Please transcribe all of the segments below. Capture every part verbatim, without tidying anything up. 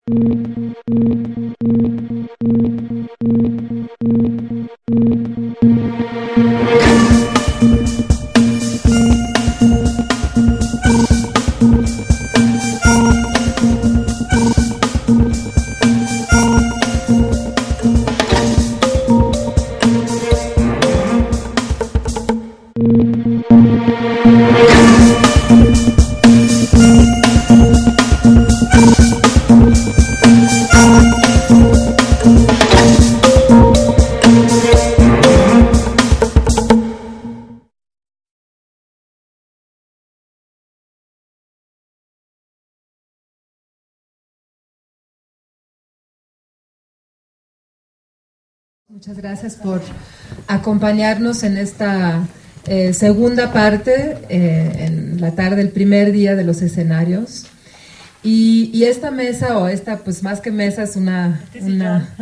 Muchas gracias por acompañarnos en esta eh, segunda parte, eh, en la tarde, el primer día de los escenarios. Y, y esta mesa, o esta, pues más que mesa, es una, una,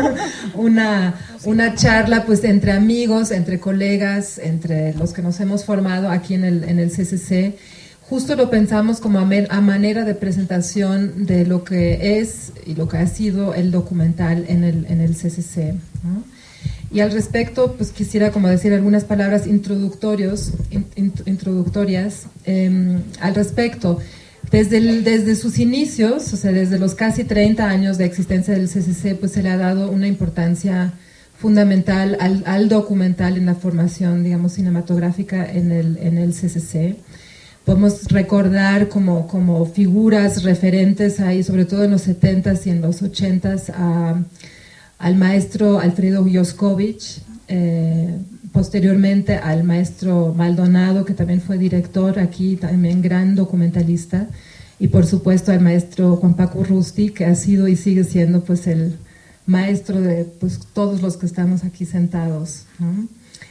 una, una charla pues entre amigos, entre colegas, entre los que nos hemos formado aquí en el, en el C C C. Justo lo pensamos como a, mer, a manera de presentación de lo que es y lo que ha sido el documental en el, en el C C C, ¿no? Y al respecto, pues quisiera como decir algunas palabras introductorios, in, in, introductorias eh, al respecto. Desde, el, desde sus inicios, o sea, desde los casi treinta años de existencia del C C C, pues se le ha dado una importancia fundamental al, al documental en la formación, digamos, cinematográfica en el, en el C C C. Podemos recordar como, como figuras referentes ahí, sobre todo en los setentas y en los ochentas, a, al maestro Alfredo Joscovich, eh, posteriormente al maestro Maldonado, que también fue director aquí, también gran documentalista, y por supuesto al maestro Juan Paco Rusti, que ha sido y sigue siendo pues el maestro de pues, todos los que estamos aquí sentados, ¿no?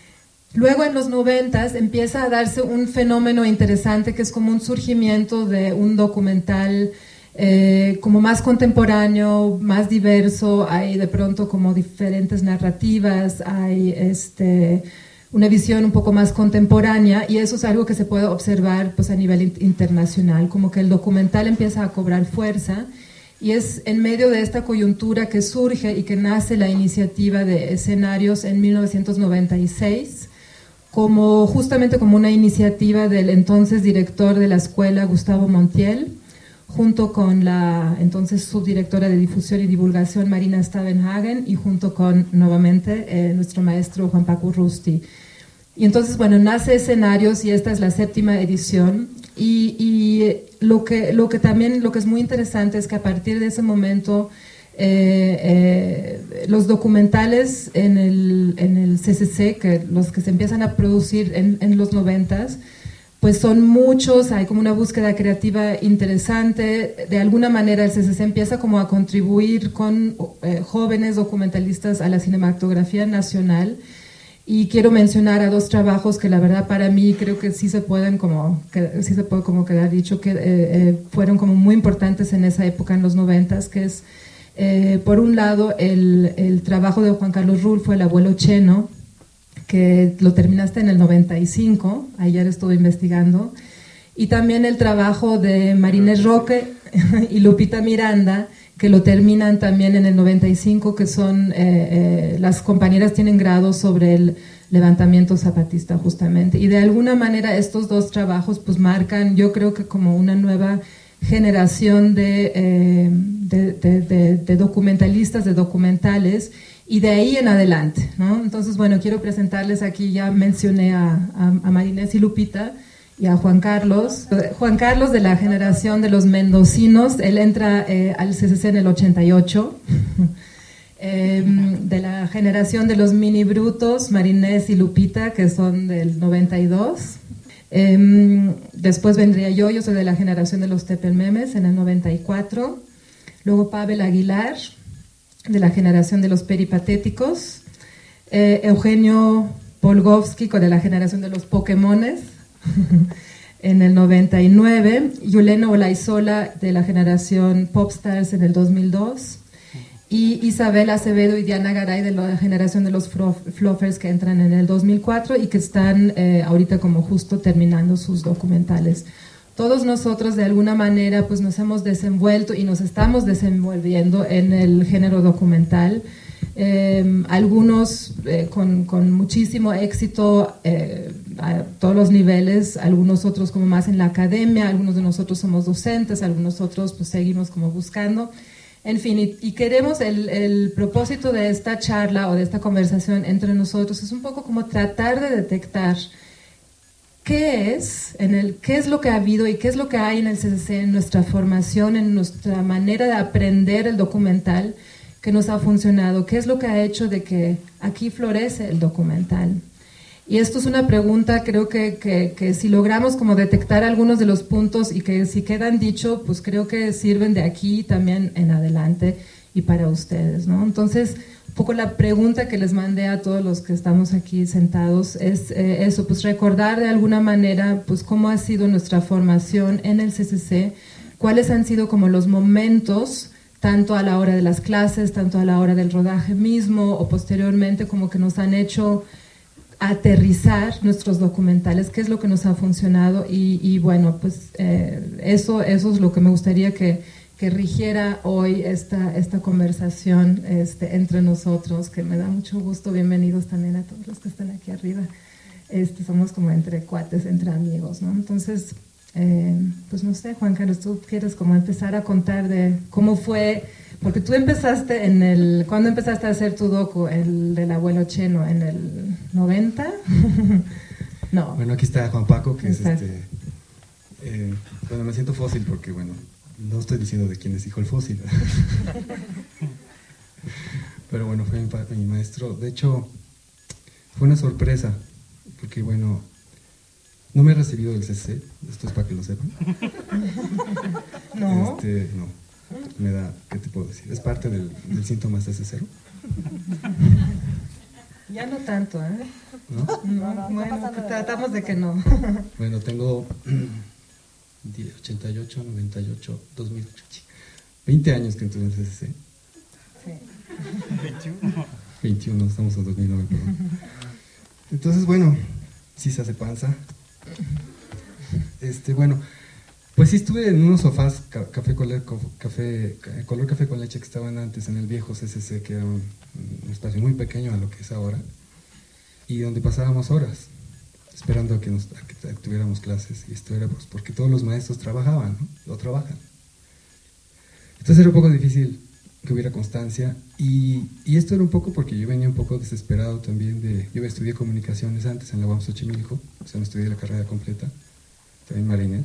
Luego en los noventas empieza a darse un fenómeno interesante que es como un surgimiento de un documental eh, como más contemporáneo, más diverso, hay de pronto como diferentes narrativas, hay este, una visión un poco más contemporánea, y eso es algo que se puede observar pues, a nivel internacional, como que el documental empieza a cobrar fuerza, y es en medio de esta coyuntura que surge y que nace la iniciativa de escenarios en mil novecientos noventa y seis, como justamente como una iniciativa del entonces director de la escuela, Gustavo Montiel, junto con la entonces subdirectora de difusión y divulgación, Marina Stavenhagen, y junto con nuevamente eh, nuestro maestro Juan Paco Rusti. Y entonces, bueno, nace Escenarios, y esta es la séptima edición, y, y lo, que, lo que también, lo que es muy interesante es que a partir de ese momento Eh, eh, los documentales en el, en el C C C, que los que se empiezan a producir en, en los noventas, pues son muchos, hay como una búsqueda creativa interesante. De alguna manera el C C C empieza como a contribuir con eh, jóvenes documentalistas a la cinematografía nacional, y quiero mencionar a dos trabajos que la verdad para mí creo que sí se pueden como, que, sí se puede como quedar dicho que eh, eh, fueron como muy importantes en esa época, en los noventas, que es Eh, por un lado, el, el trabajo de Juan Carlos Rulfo, El abuelo Cheno, que lo terminaste en el noventa y cinco, ayer estuve investigando, y también el trabajo de Marinés Roque y Lupita Miranda, que lo terminan también en el noventa y cinco, que son, eh, eh, las compañeras tienen grado sobre el levantamiento zapatista justamente, y de alguna manera estos dos trabajos pues marcan, yo creo que como una nueva generación de, eh, de, de, de, de documentalistas, de documentales, y de ahí en adelante, ¿no? Entonces, bueno, quiero presentarles aquí, ya mencioné a, a, a Marinés y Lupita, y a Juan Carlos. Juan Carlos, de la generación de los mendocinos, él entra eh, al C C C en el ochenta y ocho, eh, de la generación de los mini brutos, Marinés y Lupita, que son del noventa y dos. Eh, después vendría yo, yo soy de la generación de los Tepelmemes en el noventa y cuatro, luego Pavel Aguilar, de la generación de los Peripatéticos, eh, Eugenio Polgovsky, de la generación de los Pokémones en el noventa y nueve, Yulena Olaizola, de la generación Popstars en el dos mil dos, y Isabel Acevedo y Diana Garay, de la generación de los Fluffers, que entran en el dos mil cuatro y que están eh, ahorita como justo terminando sus documentales. todos nosotros de alguna manera pues nos hemos desenvuelto y nos estamos desenvolviendo en el género documental. Eh, algunos eh, con, con muchísimo éxito eh, a todos los niveles, algunos otros como más en la academia, algunos de nosotros somos docentes, algunos otros pues seguimos como buscando. En fin, y, y queremos, el, el propósito de esta charla o de esta conversación entre nosotros es un poco como tratar de detectar qué es, en el, qué es lo que ha habido y qué es lo que hay en el C C C, en nuestra formación, en nuestra manera de aprender el documental que nos ha funcionado, qué es lo que ha hecho de que aquí florece el documental. Y esto es una pregunta, creo que, que, que si logramos como detectar algunos de los puntos y que si quedan dicho, pues creo que sirven de aquí también en adelante y para ustedes, ¿no? Entonces, un poco la pregunta que les mandé a todos los que estamos aquí sentados es eh, eso, pues recordar de alguna manera pues cómo ha sido nuestra formación en el C C C, cuáles han sido como los momentos, tanto a la hora de las clases, tanto a la hora del rodaje mismo o posteriormente, como que nos han hecho aterrizar nuestros documentales, qué es lo que nos ha funcionado y, y bueno, pues eh, eso, eso es lo que me gustaría que, que rigiera hoy esta, esta conversación este, entre nosotros, que me da mucho gusto. Bienvenidos también a todos los que están aquí arriba. Este, somos como entre cuates, entre amigos, ¿no? Entonces, eh, pues no sé, Juan Carlos, tú quieres como empezar a contar de cómo fue. Porque tú empezaste en el... ¿Cuándo empezaste a hacer tu docu? El del abuelo Cheno, ¿en el noventa? No. Bueno, aquí está Juan Paco, que Exacto. es este... Eh, bueno, me siento fósil porque, bueno, no estoy diciendo de quién es hijo el fósil. Pero bueno, fue mi, mi maestro. De hecho, fue una sorpresa, porque, bueno, no me he recibido del C C C, esto es para que lo sepan. No. Este, no. Me da, ¿qué te puedo decir? Es parte del, del síntoma C C cero. Ya no tanto, ¿eh? ¿No? No, no, bueno, no tratamos de que no. Bueno, tengo ochenta y ocho, noventa y ocho, dos mil ocho, veinte años que entré en C C C. Sí. veintiuno. veintiuno, estamos en dos mil nueve, perdón. Entonces, bueno, sí se hace panza. Este, bueno... Pues sí, estuve en unos sofás café, color, café, color café con leche que estaban antes en el viejo C C C, que era un, un espacio muy pequeño a lo que es ahora, y donde pasábamos horas esperando a que, nos, a que tuviéramos clases, y esto era pues porque todos los maestros trabajaban, ¿no? O trabajan. Entonces era un poco difícil que hubiera constancia, y, y esto era un poco porque yo venía un poco desesperado también de... Yo estudié comunicaciones antes en la U A M Xochimilco, o sea, no estudié la carrera completa, también Marines.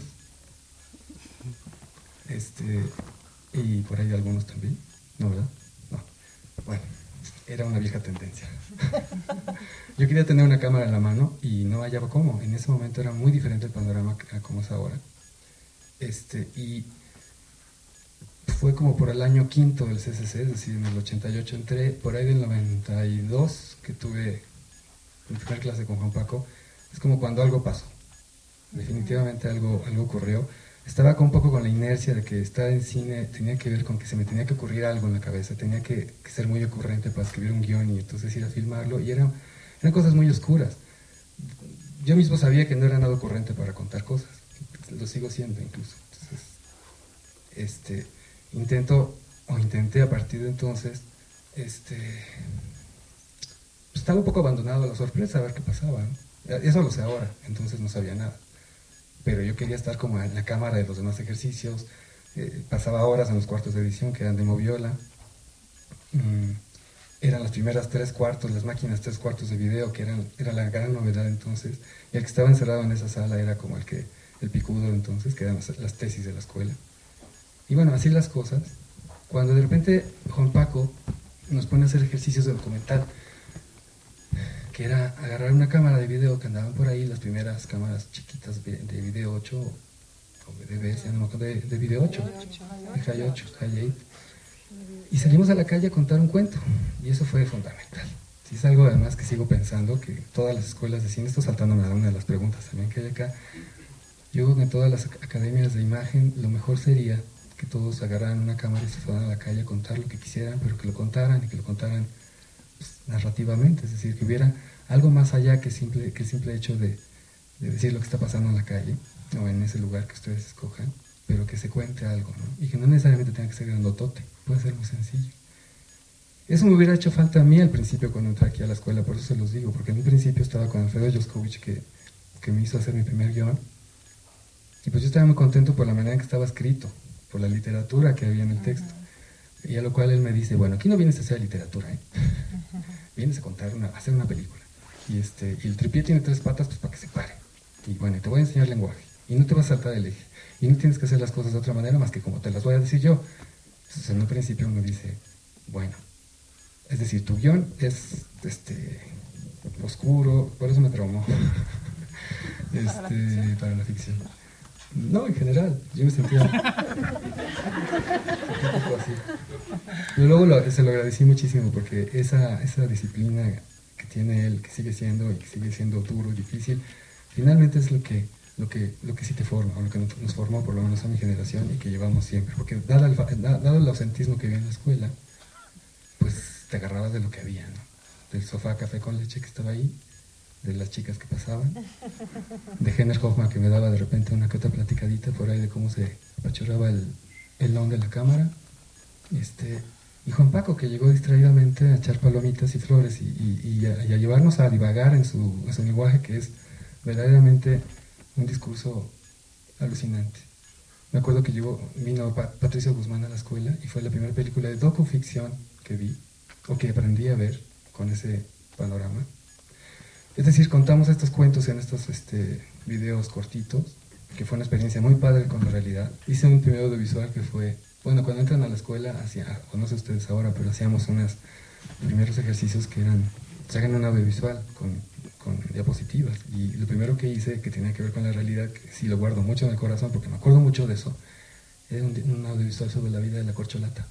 Este, y por ahí algunos también, ¿no, verdad? No. Bueno, era una vieja tendencia. Yo quería tener una cámara en la mano y no hallaba cómo. En ese momento era muy diferente el panorama a como es ahora. Este, y fue como por el año quinto del C C C, es decir, en el ochenta y ocho entré, por ahí del noventa y dos que tuve mi primera clase con Juan Paco, es como cuando algo pasó. Definitivamente algo, algo ocurrió. Estaba un poco con la inercia de que estar en cine tenía que ver con que se me tenía que ocurrir algo en la cabeza, tenía que, que ser muy ocurrente para escribir un guión y entonces ir a filmarlo, y eran, eran cosas muy oscuras. Yo mismo sabía que no era nada ocurrente para contar cosas, lo sigo siendo incluso. Entonces, este, intento, o intenté a partir de entonces, este, pues estaba un poco abandonado a la sorpresa, a ver qué pasaba, ¿no? Eso lo sé ahora, entonces no sabía nada. Pero yo quería estar como en la cámara de los demás ejercicios, eh, pasaba horas en los cuartos de edición que eran de Moviola, mm, eran las primeras tres cuartos, las máquinas tres cuartos de video, que eran, era la gran novedad entonces, y el que estaba encerrado en esa sala era como el que el picudo entonces, que eran las, las tesis de la escuela. Y bueno, así las cosas, cuando de repente Juan Paco nos pone a hacer ejercicios de documental, que era agarrar una cámara de video que andaban por ahí, las primeras cámaras chiquitas de video ocho, o de D V S, ya no me acuerdo, de, de video ocho, de High ocho, High ocho, y salimos a la calle a contar un cuento, y eso fue fundamental. Sí, es algo además que sigo pensando, que todas las escuelas de cine, esto saltándome a una de las preguntas también que hay acá, yo creo que en todas las academias de imagen lo mejor sería que todos agarraran una cámara y se fueran a la calle a contar lo que quisieran, pero que lo contaran y que lo contaran narrativamente, es decir, que hubiera algo más allá que, simple, que el simple hecho de, de decir lo que está pasando en la calle o en ese lugar que ustedes escojan, pero que se cuente algo, ¿no? Y que no necesariamente tenga que ser grandotote, puede ser muy sencillo. Eso me hubiera hecho falta a mí al principio cuando entré aquí a la escuela, por eso se los digo, porque en un principio estaba con Alfredo Joskovich que, que me hizo hacer mi primer guión, y pues yo estaba muy contento por la manera en que estaba escrito, por la literatura que había en el texto, y a lo cual él me dice, bueno, aquí no vienes a hacer literatura, ¿eh? Vienes a contar una, a hacer una película, y, este, y el tripié tiene tres patas pues para que se pare, y bueno, te voy a enseñar lenguaje, y no te vas a saltar el eje, y no tienes que hacer las cosas de otra manera más que como te las voy a decir yo. Entonces en un principio uno dice, bueno, es decir, tu guión es este, oscuro, por eso me traumó. este, ¿Para, la para la ficción? No, en general, yo me sentía, sentía un poco así. Pero luego lo, se lo agradecí muchísimo porque esa, esa disciplina que tiene él, que sigue siendo y que sigue siendo duro y difícil, finalmente es lo que, lo que, lo que sí te forma, o lo que nos formó por lo menos a mi generación y que llevamos siempre. Porque dado el, dado el ausentismo que había en la escuela, pues te agarrabas de lo que había, ¿no? Del sofá café con leche que estaba ahí, de las chicas que pasaban, de Henner Hoffman que me daba de repente una que otra platicadita por ahí de cómo se apachurraba el, el long de la cámara, este, y Juan Paco que llegó distraídamente a echar palomitas y flores y, y, y, a, y a llevarnos a divagar en su, en su lenguaje que es verdaderamente un discurso alucinante. Me acuerdo que llegó, vino Pat, Patricio Guzmán a la escuela y fue la primera película de docuficción que vi, o que aprendí a ver con ese panorama. Es decir, contamos estos cuentos en estos este, videos cortitos, que fue una experiencia muy padre con la realidad. Hice un primer audiovisual que fue, bueno, cuando entran a la escuela, hacía, o no sé ustedes ahora, pero hacíamos unos primeros ejercicios que eran, se hagan un audiovisual con, con diapositivas. Y lo primero que hice, que tenía que ver con la realidad, que sí lo guardo mucho en el corazón, porque me acuerdo mucho de eso, era un, un audiovisual sobre la vida de la corcholata.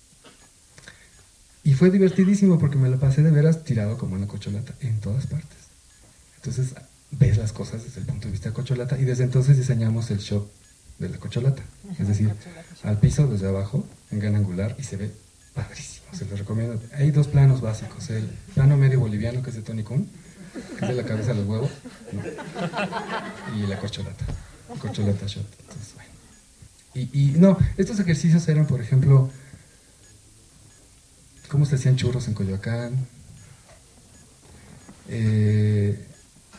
Y fue divertidísimo porque me lo pasé de veras tirado como una corcholata en todas partes. Entonces ves las cosas desde el punto de vista de corcholata y desde entonces diseñamos el shot de la corcholata. Es decir, al piso desde abajo, en gran angular, y se ve padrísimo, se lo recomiendo. Hay dos planos básicos, el plano medio boliviano que es de Tony Kuhn, que es de la cabeza a los huevos, ¿no? Y la corcholata, corcholata shot. Entonces, bueno. Y, y no, estos ejercicios eran, por ejemplo, cómo se hacían churros en Coyoacán. Eh,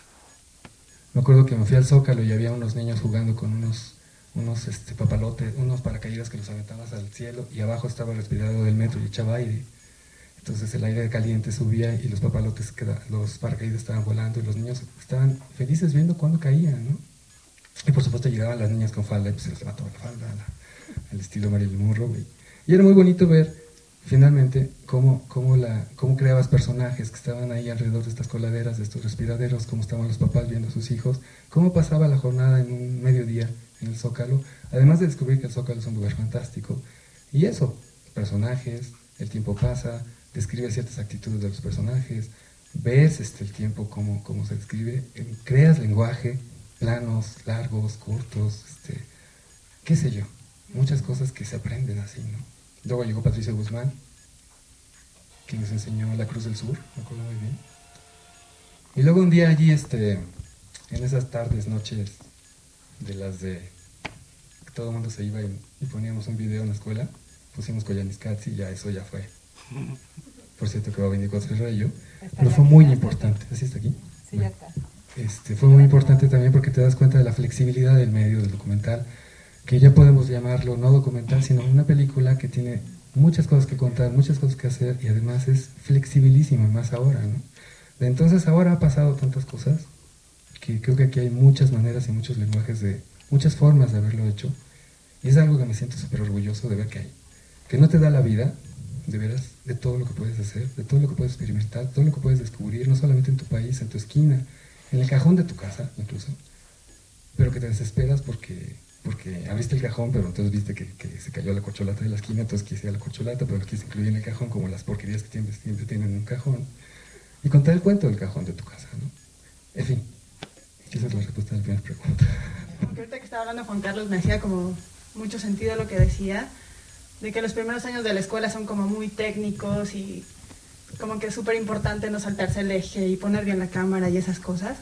me acuerdo que me fui al Zócalo y había unos niños jugando con unos, unos este, papalotes, unos paracaídas que los aventabas al cielo y abajo estaba el respirador del metro y echaba aire. Entonces el aire caliente subía y los papalotes, queda, los paracaídas estaban volando y los niños estaban felices viendo cuándo caían, ¿no? Y por supuesto llegaban las niñas con falda y pues se les levantaba la falda, la, al estilo Marilyn Monroe. Y, y era muy bonito ver finalmente cómo, cómo, la, cómo creabas personajes que estaban ahí alrededor de estas coladeras, de estos respiraderos, cómo estaban los papás viendo a sus hijos, cómo pasaba la jornada en un mediodía en el Zócalo, además de descubrir que el Zócalo es un lugar fantástico. Y eso, personajes, el tiempo pasa, describes ciertas actitudes de los personajes, ves este, el tiempo, cómo, cómo se describe, creas lenguaje, planos largos, cortos, este, qué sé yo, muchas cosas que se aprenden así, ¿no? Luego llegó Patricio Guzmán, quien nos enseñó La Cruz del Sur, me acuerdo muy bien. Y luego un día allí, este, en esas tardes, noches, de las de que todo el mundo se iba y, y poníamos un video en la escuela, pusimos Koyaanisqatsi y ya eso ya fue. Por cierto que va a venir con el rayo, pero fue muy importante. ¿Así está aquí? Sí, ya está. Este, fue muy importante también porque te das cuenta de la flexibilidad del medio, del documental, que ya podemos llamarlo no documental, sino una película que tiene muchas cosas que contar, muchas cosas que hacer y además es flexibilísima, más ahora, ¿no? De entonces ahora ha pasado tantas cosas que creo que aquí hay muchas maneras y muchos lenguajes, de muchas formas de haberlo hecho y es algo que me siento súper orgulloso de ver que hay, que no te da la vida, de veras, de todo lo que puedes hacer, de todo lo que puedes experimentar, todo lo que puedes descubrir, no solamente en tu país, en tu esquina, en el cajón de tu casa incluso, pero que te desesperas porque... porque abriste el cajón, pero entonces viste que, que se cayó la corcholata de la esquina, entonces quise la corcholata, pero la quise incluir en el cajón, como las porquerías que siempre, siempre tienen en un cajón, y contar el cuento del cajón de tu casa, ¿no? En fin, esa es la respuesta a la primera pregunta. Porque ahorita que estaba hablando Juan Carlos me hacía como mucho sentido lo que decía, de que los primeros años de la escuela son como muy técnicos y como que es súper importante no saltarse el eje y poner bien la cámara y esas cosas. Esa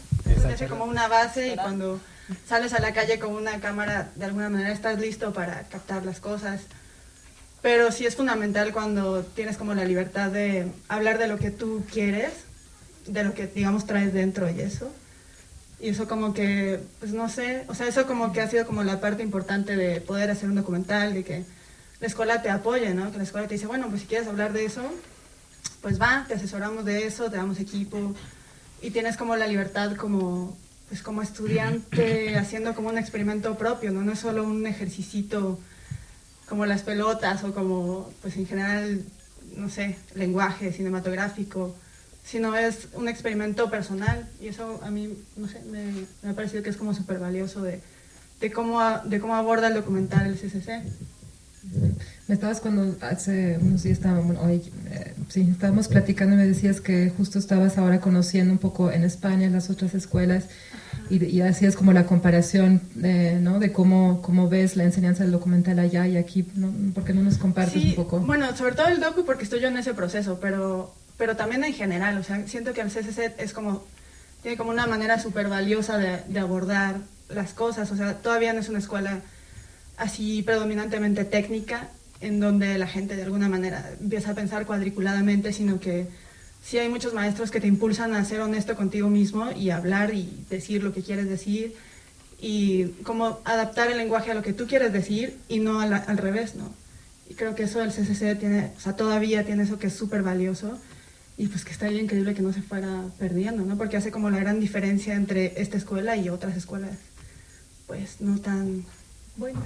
te hace como una base y cuando sales a la calle con una cámara, de alguna manera estás listo para captar las cosas. Pero sí es fundamental cuando tienes como la libertad de hablar de lo que tú quieres, de lo que, digamos, traes dentro y eso. Y eso como que, pues no sé, o sea, eso como que ha sido como la parte importante de poder hacer un documental, de que la escuela te apoye, ¿no? Que la escuela te dice, bueno, pues si quieres hablar de eso, pues va, te asesoramos de eso, te damos equipo y tienes como la libertad como, pues como estudiante haciendo como un experimento propio, ¿no? No es solo un ejercicito como las pelotas o como, pues en general, no sé, lenguaje cinematográfico, sino es un experimento personal y eso a mí, no sé, me, me ha parecido que es como súper valioso de, de, cómo, de cómo aborda el documental el C C C. Me estabas cuando hace unos días estábamos, hoy, eh, sí, estábamos platicando y me decías que justo estabas ahora conociendo un poco en España las otras escuelas y, y hacías como la comparación de, ¿no? de cómo, cómo ves la enseñanza del documental allá y aquí, ¿no? ¿Por qué no nos compartes sí, un poco? Bueno, sobre todo el docu porque estoy yo en ese proceso, pero, pero también en general, o sea, siento que el C C C es como, tiene como una manera súper valiosa de, de abordar las cosas, o sea, todavía no es una escuela así predominantemente técnica, en donde la gente de alguna manera empieza a pensar cuadriculadamente, sino que sí hay muchos maestros que te impulsan a ser honesto contigo mismo y hablar y decir lo que quieres decir y como adaptar el lenguaje a lo que tú quieres decir y no al, al revés, ¿no? Y creo que eso del C C C tiene, o sea, todavía tiene eso que es súper valioso y pues que está bien increíble que no se fuera perdiendo, ¿no? Porque hace como la gran diferencia entre esta escuela y otras escuelas, pues no tan buenas.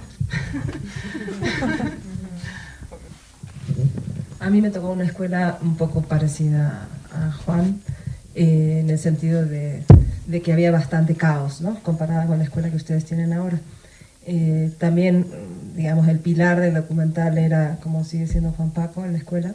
A mí me tocó una escuela un poco parecida a Juan, eh, en el sentido de, de que había bastante caos, ¿no? Comparada con la escuela que ustedes tienen ahora. Eh, también, digamos, el pilar del documental era, como sigue siendo Juan Paco en la escuela,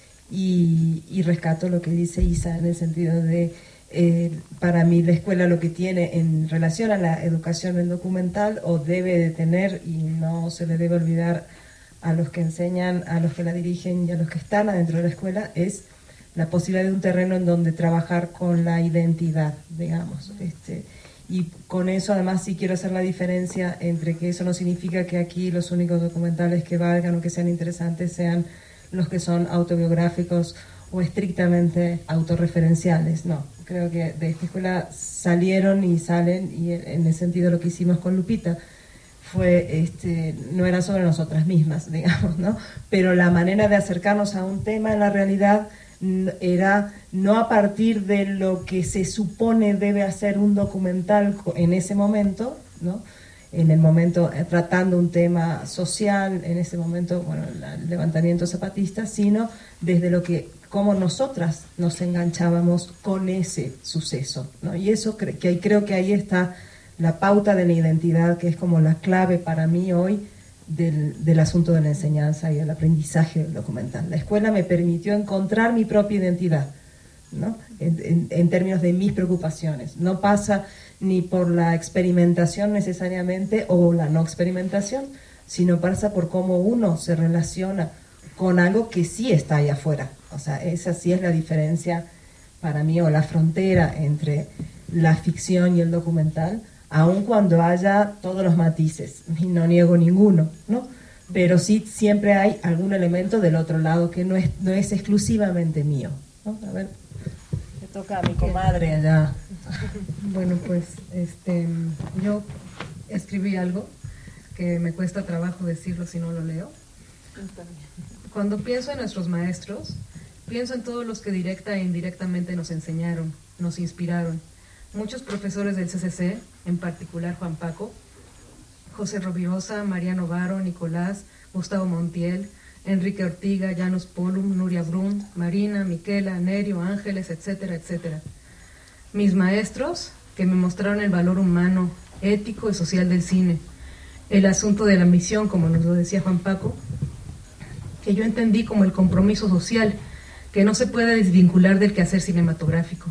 y, y rescato lo que dice Isa en el sentido de, eh, para mí la escuela lo que tiene en relación a la educación del documental, o debe de tener, y no se le debe olvidar a los que enseñan, a los que la dirigen y a los que están adentro de la escuela, es la posibilidad de un terreno en donde trabajar con la identidad, digamos. Este, y con eso además sí quiero hacer la diferencia entre que eso no significa que aquí los únicos documentales que valgan o que sean interesantes sean los que son autobiográficos o estrictamente autorreferenciales. No, creo que de esta escuela salieron y salen, y en el sentido lo que hicimos con Lupita fue, este, no era sobre nosotras mismas, digamos, ¿no? Pero la manera de acercarnos a un tema en la realidad era no a partir de lo que se supone debe hacer un documental en ese momento, ¿no? En el momento eh, tratando un tema social, en ese momento, bueno, el levantamiento zapatista, sino desde lo que, cómo nosotras nos enganchábamos con ese suceso, ¿no? Y eso cre que creo que ahí está la pauta de la identidad, que es como la clave para mí hoy del, del asunto de la enseñanza y el aprendizaje del documental. La escuela me permitió encontrar mi propia identidad, ¿no? En, en, en términos de mis preocupaciones. No pasa ni por la experimentación necesariamente o la no experimentación, sino pasa por cómo uno se relaciona con algo que sí está ahí afuera. O sea, esa sí es la diferencia para mí, o la frontera entre la ficción y el documental, aun cuando haya todos los matices, y no niego ninguno, ¿no? Pero sí siempre hay algún elemento del otro lado que no es, no es exclusivamente mío, ¿no? A ver, le toca a mi comadre allá. Bueno, pues este, yo escribí algo que me cuesta trabajo decirlo si no lo leo. Cuando pienso en nuestros maestros, pienso en todos los que directa e indirectamente nos enseñaron, nos inspiraron. Muchos profesores del C C C, en particular Juan Paco, José Rovirosa, Mariano Varo, Nicolás, Gustavo Montiel, Enrique Ortiga, Janus Polum, Nuria Brun, Marina, Miquela, Nerio, Ángeles, etcétera, etcétera. Mis maestros, que me mostraron el valor humano, ético y social del cine, el asunto de la misión, como nos lo decía Juan Paco, que yo entendí como el compromiso social, que no se puede desvincular del quehacer cinematográfico.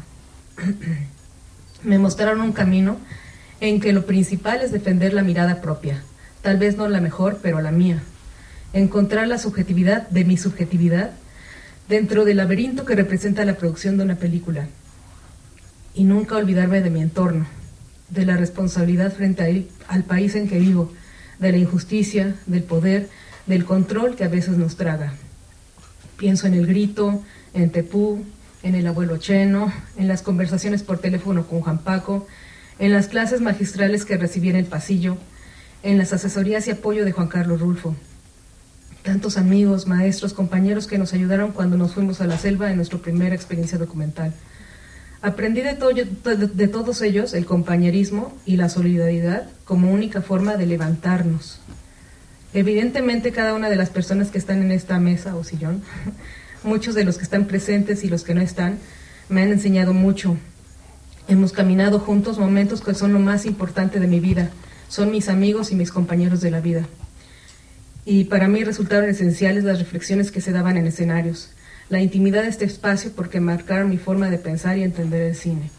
Me mostraron un camino en que lo principal es defender la mirada propia, tal vez no la mejor, pero la mía. Encontrar la subjetividad de mi subjetividad dentro del laberinto que representa la producción de una película. Y nunca olvidarme de mi entorno, de la responsabilidad frente a él, al país en que vivo, de la injusticia, del poder, del control que a veces nos traga. Pienso en El Grito, en Tepú, en El Abuelo Cheno, en las conversaciones por teléfono con Juan Paco, en las clases magistrales que recibí en el pasillo, en las asesorías y apoyo de Juan Carlos Rulfo. Tantos amigos, maestros, compañeros que nos ayudaron cuando nos fuimos a la selva en nuestra primera experiencia documental. Aprendí de, to de, de todos ellos el compañerismo y la solidaridad como única forma de levantarnos. Evidentemente, cada una de las personas que están en esta mesa o sillón, muchos de los que están presentes y los que no están, me han enseñado mucho. Hemos caminado juntos momentos que son lo más importante de mi vida. Son mis amigos y mis compañeros de la vida. Y para mí resultaron esenciales las reflexiones que se daban en escenarios, la intimidad de este espacio porque marcaron mi forma de pensar y entender el cine.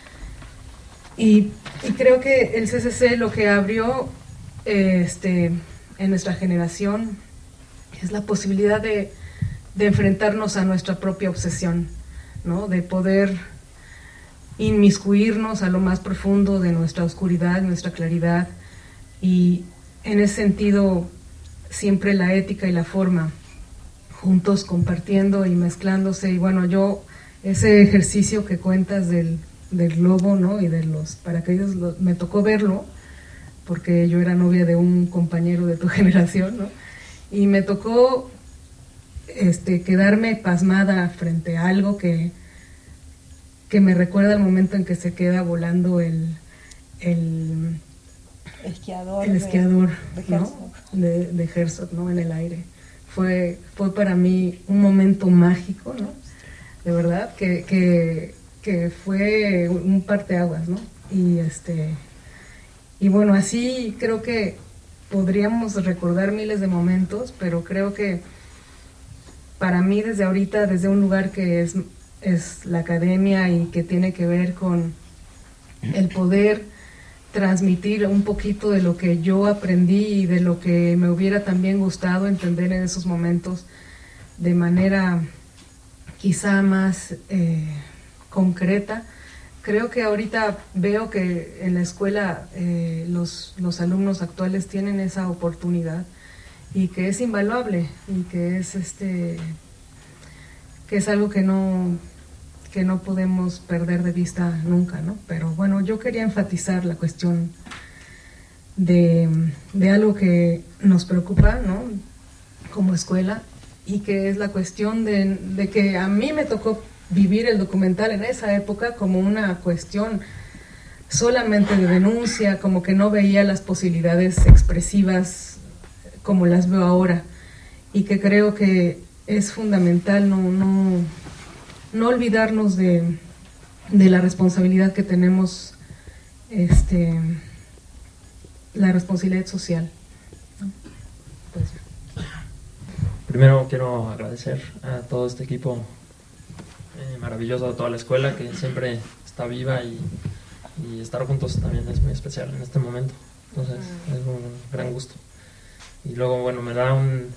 Y, y creo que el C C C lo que abrió eh, este, en nuestra generación es la posibilidad de, de enfrentarnos a nuestra propia obsesión, ¿no? De poder inmiscuirnos a lo más profundo de nuestra oscuridad, nuestra claridad, y en ese sentido siempre la ética y la forma juntos compartiendo y mezclándose. Y bueno, yo ese ejercicio que cuentas del, del globo, ¿no? Y de los paracaídas, lo, me tocó verlo porque yo era novia de un compañero de tu generación, ¿no? Y me tocó este, quedarme pasmada frente a algo que, que me recuerda el momento en que se queda volando el, el esquiador, el esquiador de, de ¿no? Herzog, de, de Herzog, ¿no? En el aire. Fue, fue para mí un momento mágico, ¿no? De verdad, que, que, que fue un parteaguas, ¿no? Y, este, y bueno, así creo que podríamos recordar miles de momentos, pero creo que para mí desde ahorita, desde un lugar que es, es la academia y que tiene que ver con el poder transmitir un poquito de lo que yo aprendí y de lo que me hubiera también gustado entender en esos momentos de manera quizá más eh, concreta. Creo que ahorita veo que en la escuela eh, los, los alumnos actuales tienen esa oportunidad y que es invaluable y que es este que es algo que no que no podemos perder de vista nunca, ¿no? Pero bueno, yo quería enfatizar la cuestión de, de algo que nos preocupa, ¿no? Como escuela, y que es la cuestión de, de que a mí me tocó vivir el documental en esa época como una cuestión solamente de denuncia, como que no veía las posibilidades expresivas como las veo ahora, y que creo que es fundamental no, no, no olvidarnos de, de la responsabilidad que tenemos, este, la responsabilidad social, ¿no? Pues, primero quiero agradecer a todo este equipo eh, maravilloso de toda la escuela que siempre está viva, y, y estar juntos también es muy especial en este momento, entonces es un gran gusto. Y luego, bueno, me da un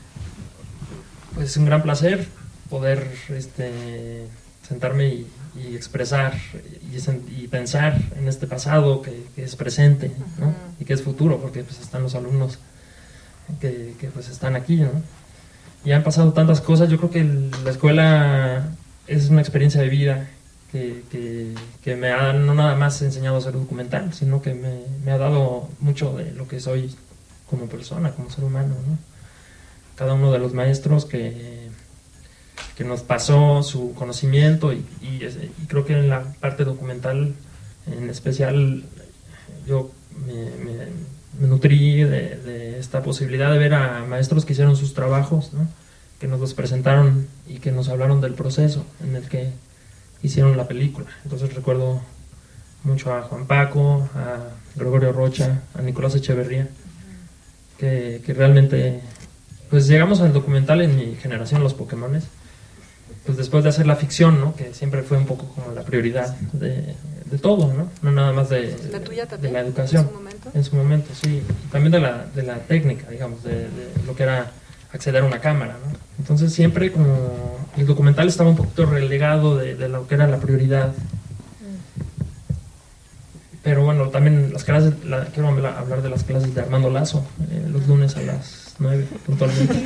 pues un gran placer poder este, sentarme y, y expresar y, y pensar en este pasado que, que es presente, ¿no? Y que es futuro, porque pues están los alumnos que, que pues están aquí, ¿no? Y han pasado tantas cosas. Yo creo que el, la escuela es una experiencia de vida que, que, que me ha no nada más enseñado a hacer documental, sino que me, me ha dado mucho de lo que soy como persona, como ser humano, ¿no? Cada uno de los maestros que, que nos pasó su conocimiento, y, y, y creo que en la parte documental en especial yo me, me, me nutrí de, de esta posibilidad de ver a maestros que hicieron sus trabajos, ¿no? Que nos los presentaron y que nos hablaron del proceso en el que hicieron la película. Entonces recuerdo mucho a Juan Paco, a Gregorio Rocha, a Nicolás Echeverría, que, que realmente pues llegamos al documental en mi generación, los Pokémones, pues después de hacer la ficción, ¿no? Que siempre fue un poco como la prioridad de, de todo, ¿no? No nada más de, ¿La tuya también, de la educación. en su momento? En su momento, sí. Y también de la, de la técnica, digamos, de, de lo que era acceder a una cámara, ¿no? Entonces siempre como el documental estaba un poquito relegado de, de lo que era la prioridad. pero bueno, también las clases, la, quiero hablar de las clases de Armando Lazo, eh, los lunes a las nueve puntualmente.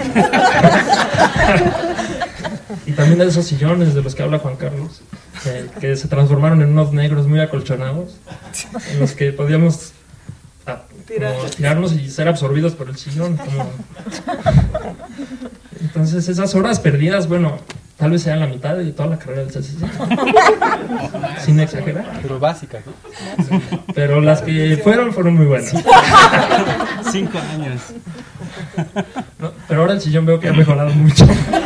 Y también de esos sillones de los que habla Juan Carlos, eh, que se transformaron en unos negros muy acolchonados, en los que podíamos a, como, tirarnos y ser absorbidos por el sillón. Como... Entonces esas horas perdidas, bueno, tal vez sean la mitad de toda la carrera del C C C, sin exagerar. Pero básicas, ¿no? Pero las que fueron, fueron muy buenas. Cinco años. No, pero ahora el sillón veo que ha mejorado mucho.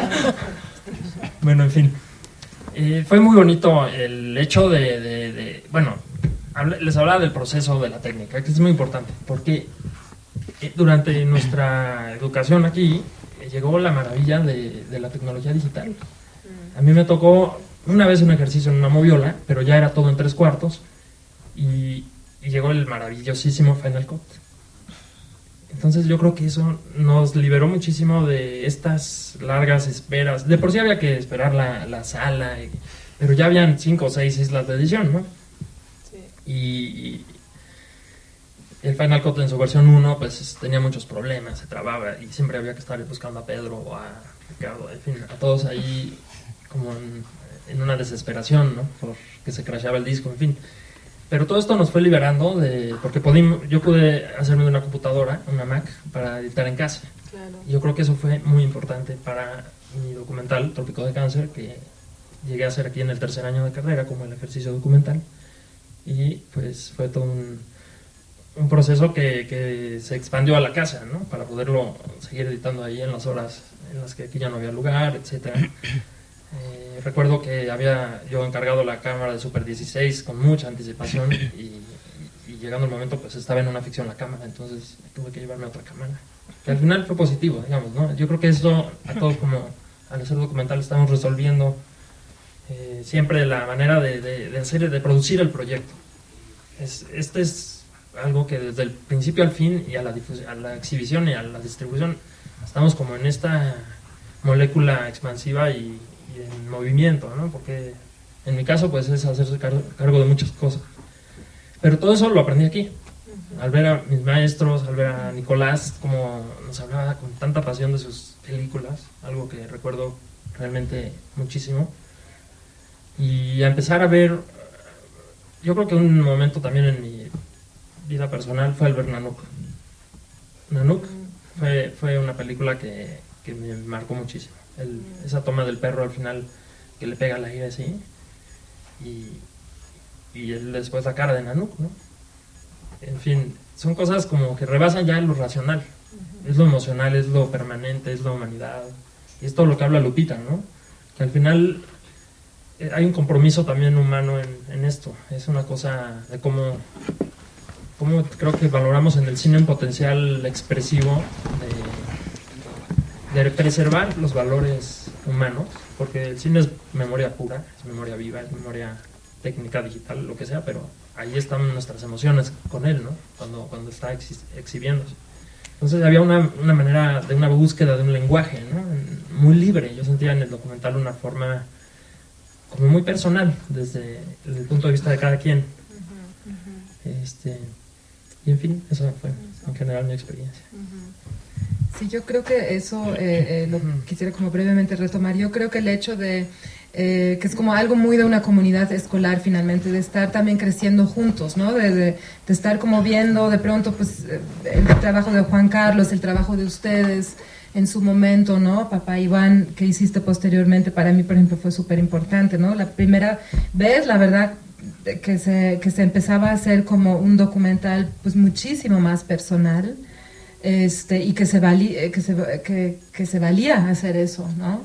Bueno, en fin. Eh, fue muy bonito el hecho de, de, de bueno, hable, les hablaba del proceso de la técnica, que es muy importante, porque eh, durante nuestra educación aquí eh, llegó la maravilla de, de la tecnología digital. A mí me tocó una vez un ejercicio en una moviola, pero ya era todo en tres cuartos, y, y llegó el maravillosísimo Final Cut. Entonces yo creo que eso nos liberó muchísimo de estas largas esperas. De por sí había que esperar la, la sala, y, pero ya habían cinco o seis islas de edición, ¿no? Sí. Y, y el Final Cut en su versión uno pues tenía muchos problemas, se trababa y siempre había que estar buscando a Pedro o a Ricardo, en fin, a todos ahí como en, en una desesperación, ¿no? Porque se crasheaba el disco, en fin. Pero todo esto nos fue liberando de, porque pudimos, yo pude hacerme de una computadora, una Mac, para editar en casa. Claro. Y yo creo que eso fue muy importante para mi documental Trópico de Cáncer, que llegué a hacer aquí en el tercer año de carrera como el ejercicio documental. Y pues fue todo un, un proceso que, que se expandió a la casa, ¿no? Para poderlo seguir editando ahí en las horas en las que aquí ya no había lugar, etcétera. Eh, recuerdo que había yo encargado la cámara de Super dieciséis con mucha anticipación y, y, y llegando el momento pues estaba en una ficción la cámara, entonces tuve que llevarme a otra cámara, que al final fue positivo, digamos, ¿no? Yo creo que eso a todos como al hacer documental estamos resolviendo eh, siempre la manera de, de, de hacer, de producir el proyecto. Es, este es algo que desde el principio al fin y a la, difusión, a la exhibición y a la distribución estamos como en esta molécula expansiva y en movimiento, ¿no? Porque en mi caso pues es hacerse car cargo de muchas cosas, pero todo eso lo aprendí aquí, al ver a mis maestros, al ver a Nicolás como nos hablaba con tanta pasión de sus películas, algo que recuerdo realmente muchísimo, y a empezar a ver, yo creo que un momento también en mi vida personal fue el ver Nanook. Nanook fue, fue una película que, que me marcó muchísimo. El, esa toma del perro al final que le pega al aire así y, y él después la cara de Nanook, ¿no? En fin, son cosas como que rebasan ya lo racional, uh-huh. Es lo emocional, es lo permanente, es la humanidad, y es todo lo que habla Lupita, ¿no? Que al final eh, hay un compromiso también humano en, en esto, es una cosa de cómo, cómo creo que valoramos en el cine un potencial expresivo de de preservar los valores humanos, porque el cine es memoria pura, es memoria viva, es memoria técnica, digital, lo que sea, pero ahí están nuestras emociones con él, ¿no? Cuando, cuando está ex exhibiéndose. Entonces había una, una manera de una búsqueda de un lenguaje, ¿no? Muy libre. Yo sentía en el documental una forma como muy personal, desde, desde el punto de vista de cada quien. Uh-huh, uh-huh. Este, y en fin, eso fue en general mi experiencia. Uh-huh. Sí, yo creo que eso eh, eh, lo quisiera como brevemente retomar. Yo creo que el hecho de eh, que es como algo muy de una comunidad escolar finalmente, de estar también creciendo juntos, ¿no? De, de, de estar como viendo de pronto pues el trabajo de Juan Carlos, el trabajo de ustedes en su momento, ¿no? Papá Iván, que hiciste posteriormente, para mí, por ejemplo, fue súper importante, ¿no? La primera vez, la verdad, que se, que se empezaba a hacer como un documental pues muchísimo más personal. Este, y que se, valía, que, se, que, que se valía hacer eso, ¿no?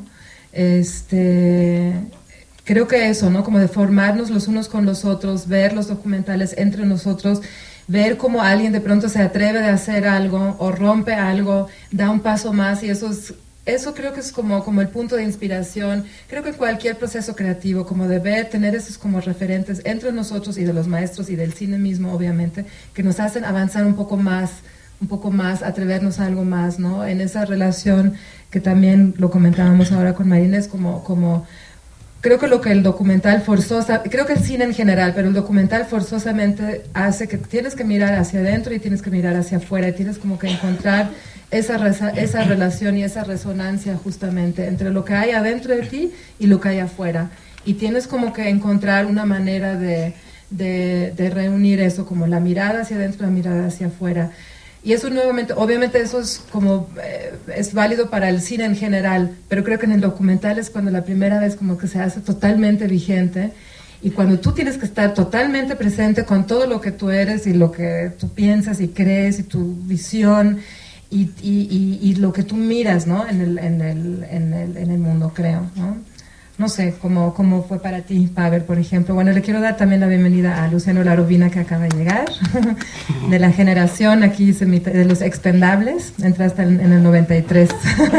Este, creo que eso, ¿no? Como de formarnos los unos con los otros, ver los documentales entre nosotros, ver cómo alguien de pronto se atreve de hacer algo o rompe algo, da un paso más, y eso es, eso creo que es como, como el punto de inspiración. Creo que cualquier proceso creativo, como de ver, tener esos como referentes entre nosotros y de los maestros y del cine mismo, obviamente, que nos hacen avanzar un poco más, un poco más, atrevernos a algo más, ¿no? En esa relación que también lo comentábamos ahora con Marina, es como, como creo que lo que el documental forzosa, creo que el cine en general, pero el documental forzosamente hace que tienes que mirar hacia adentro y tienes que mirar hacia afuera, y tienes como que encontrar esa, reza, esa relación y esa resonancia justamente entre lo que hay adentro de ti y lo que hay afuera. Y tienes como que encontrar una manera de, de, de reunir eso, como la mirada hacia adentro, la mirada hacia afuera. Y eso nuevamente, obviamente eso es como, eh, es válido para el cine en general, pero creo que en el documental es cuando la primera vez como que se hace totalmente vigente, y cuando tú tienes que estar totalmente presente con todo lo que tú eres y lo que tú piensas y crees y tu visión y, y, y, y lo que tú miras, ¿no? en, el, en, el, en, el, en el mundo, creo, ¿no? No sé, ¿cómo, cómo fue para ti, Pavel, por ejemplo? Bueno, le quiero dar también la bienvenida a Luciano Larovina, que acaba de llegar, de la generación aquí de los expendables, entraste en, en el noventa y tres.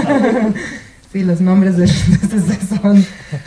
Sí, los nombres de, de son...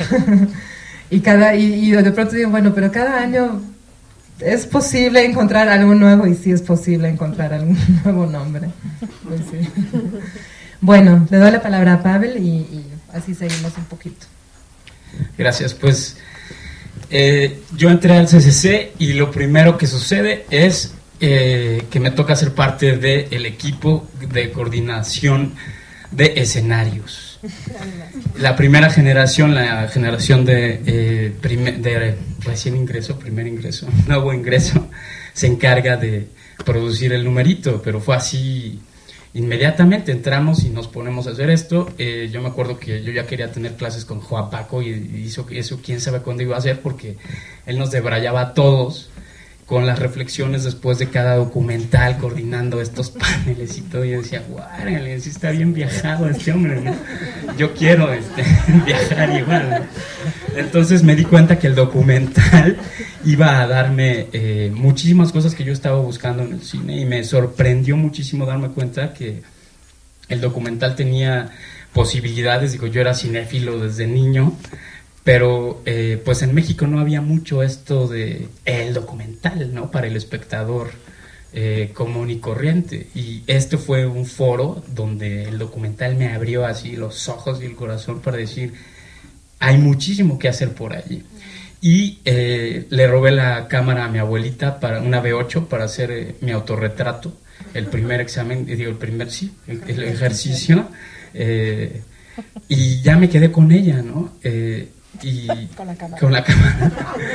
y, cada, y, y de pronto digo, bueno, pero cada año es posible encontrar algo nuevo, y sí es posible encontrar algún nuevo nombre. Pues sí. Bueno, le doy la palabra a Pavel y, y así seguimos un poquito. Gracias, pues eh, yo entré al C C C y lo primero que sucede es eh, que me toca ser parte del equipo de coordinación de escenarios. La primera generación, la generación de, eh, primer, de recién ingreso, primer ingreso, nuevo ingreso, se encarga de producir el numerito, pero fue así. Inmediatamente entramos y nos ponemos a hacer esto. Eh, yo me acuerdo que yo ya quería tener clases con Joa Paco, y hizo eso quién sabe cuándo iba a hacer, porque él nos debrayaba a todos con las reflexiones después de cada documental, coordinando estos paneles y todo. Y yo decía, guárale, sí está bien viajado este hombre, ¿no? Yo quiero este, viajar igual, ¿no? Entonces me di cuenta que el documental iba a darme eh, muchísimas cosas que yo estaba buscando en el cine, y me sorprendió muchísimo darme cuenta que el documental tenía posibilidades. Digo, yo era cinéfilo desde niño, pero eh, pues en México no había mucho esto de el documental, ¿no? Para el espectador eh, común y corriente, y este fue un foro donde el documental me abrió así los ojos y el corazón para decir, hay muchísimo que hacer por allí. Y eh, le robé la cámara a mi abuelita, para una V ocho, para hacer eh, mi autorretrato, el primer examen, digo, el primer, sí, el, el ejercicio, eh, y ya me quedé con ella, ¿no? Eh, y con la cámara. Con la cámara.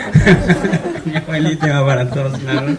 Mi abuelita iba para todos lados.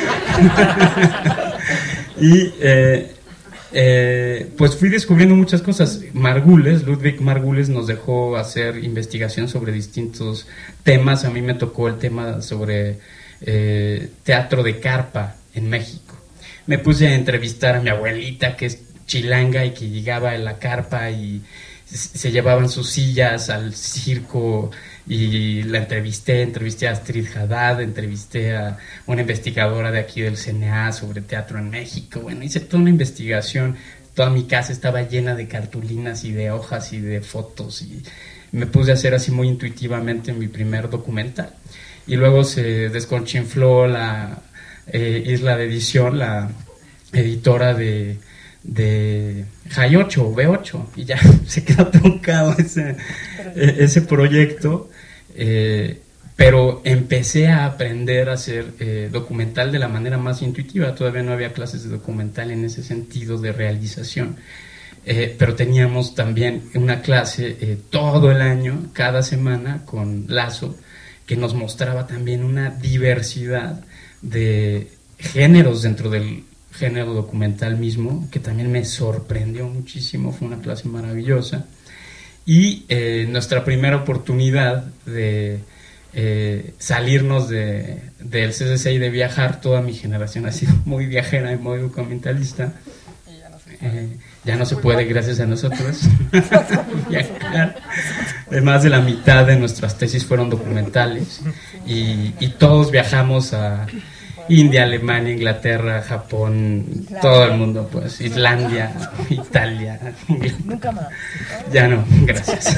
Y eh, eh, pues fui descubriendo muchas cosas. Margules, Ludwig Margules, nos dejó hacer investigación sobre distintos temas. A mí me tocó el tema sobre eh, teatro de carpa en México. Me puse a entrevistar a mi abuelita, que es chilanga y que llegaba en la carpa y se llevaban sus sillas al circo, y la entrevisté, entrevisté a Astrid Haddad, entrevisté a una investigadora de aquí del C N A sobre teatro en México. Bueno, hice toda una investigación, toda mi casa estaba llena de cartulinas y de hojas y de fotos, y me puse a hacer así muy intuitivamente mi primer documental. Y luego se desconchinfló la eh, Isla de Edición, la editora de de J ocho o V ocho, y ya se quedó truncado ese, ese proyecto, eh, pero empecé a aprender a hacer eh, documental de la manera más intuitiva. Todavía no había clases de documental en ese sentido de realización, eh, pero teníamos también una clase eh, todo el año, cada semana, con Lazo, que nos mostraba también una diversidad de géneros dentro del género documental mismo, que también me sorprendió muchísimo. Fue una clase maravillosa. Y eh, nuestra primera oportunidad de eh, salirnos de, del C C C y de viajar, toda mi generación ha sido muy viajera y muy documentalista. Eh, ya no se puede, gracias a nosotros, viajar. Más de la mitad de nuestras tesis fueron documentales, y, y todos viajamos a India, Alemania, Inglaterra, Japón, Islandia. Todo el mundo, pues, Islandia, Italia. Nunca más. Ya no, gracias.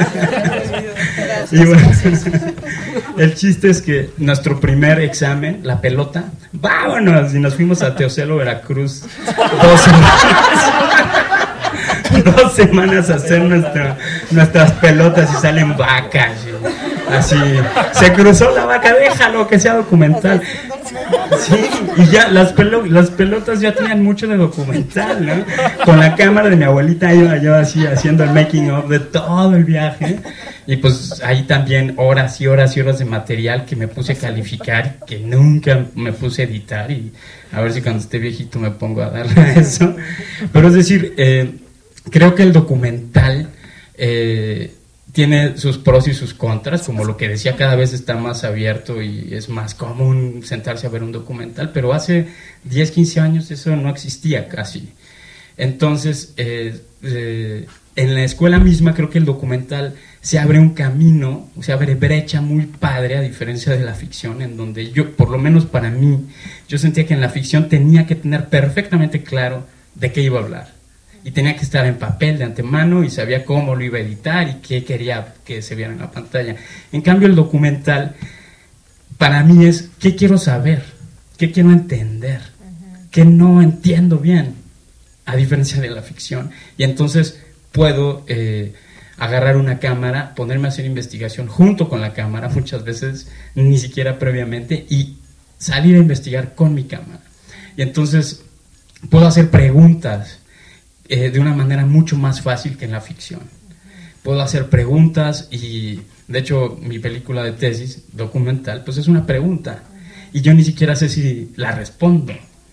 Y bueno, el chiste es que nuestro primer examen, la pelota, vámonos, y nos fuimos a Teocelo, Veracruz, dos semanas. dos semanas a hacer nuestra, nuestras pelotas y salen vacas. Y así, se cruzó la vaca, déjalo que sea documental. Sí, y ya las, pelo, las pelotas ya tenían mucho de documental, ¿no? Con la cámara de mi abuelita iba yo así haciendo el making of de todo el viaje. Y pues ahí también horas y horas y horas de material que me puse a calificar, que nunca me puse a editar, y a ver si cuando esté viejito me pongo a darle a eso. Pero es decir, eh, creo que el documental eh, tiene sus pros y sus contras, como lo que decía, cada vez está más abierto y es más común sentarse a ver un documental, pero hace diez, quince años eso no existía casi. Entonces, eh, eh, en la escuela misma creo que el documental se abre un camino, se abre brecha muy padre, a diferencia de la ficción, en donde yo, por lo menos para mí, yo sentía que en la ficción tenía que tener perfectamente claro de qué iba a hablar, y tenía que estar en papel de antemano y sabía cómo lo iba a editar y qué quería que se viera en la pantalla. En cambio, el documental para mí es qué quiero saber, qué quiero entender, qué no entiendo bien, a diferencia de la ficción. Y entonces puedo eh, agarrar una cámara, ponerme a hacer investigación junto con la cámara, muchas veces ni siquiera previamente, y salir a investigar con mi cámara. Y entonces puedo hacer preguntas eh, de una manera mucho más fácil que en la ficción. Puedo hacer preguntas y, de hecho, mi película de tesis documental, pues es una pregunta. Y yo ni siquiera sé si la respondo.